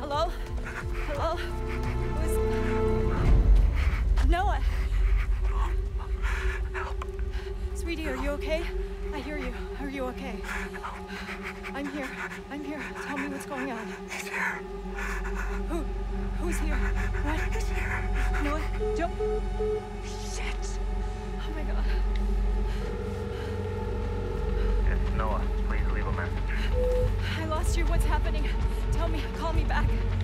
Hello? Hello? Who's... Noah! Help. Sweetie, are you okay? I hear you. Are you okay? I'm here. I'm here. Tell me what's going on. He's here. Who's here? What? He's here. Noah, don't... Shit! Oh my God. It's Noah. Please leave a message. I lost you. What's happening? Tell me. Call me back.